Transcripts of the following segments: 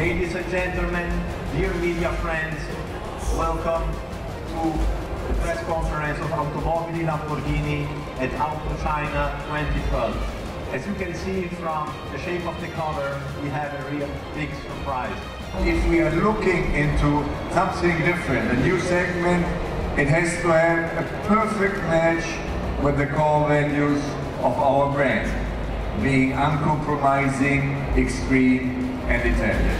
Ladies and gentlemen, dear media friends, welcome to the press conference of Automobili Lamborghini at Auto China 2012. As you can see from the shape of the color, we have a real big surprise. If we are looking into something different, a new segment, it has to have a perfect match with the core values of our brand, being uncompromising, extreme, and Italian.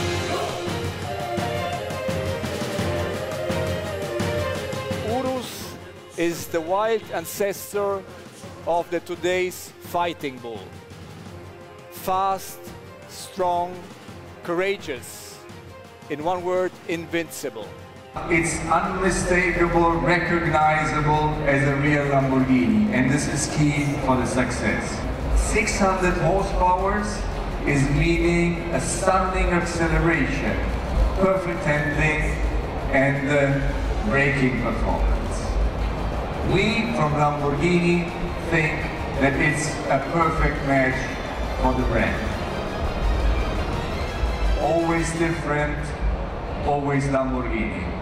Urus is the wild ancestor of the today's fighting bull. Fast, strong, courageous, in one word, invincible. It's unmistakable, recognizable as a real Lamborghini, and this is key for the success. 600 horsepower is meaning a stunning acceleration, perfect handling, and braking performance. We from Lamborghini think that it's a perfect match for the brand. Always different, always Lamborghini.